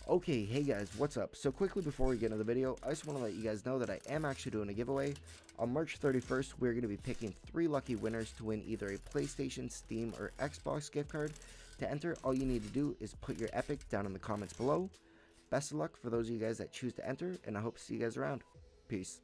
Okay, hey guys, what's up? So quickly before we get into the video, I just want to let you guys know that I am actually doing a giveaway. On March 31st, we're going to be picking 3 lucky winners to win either a PlayStation, Steam, or Xbox gift card. To enter, all you need to do is put your epic down in the comments below. Best of luck for those of you guys that choose to enter, and I hope to see you guys around. Peace.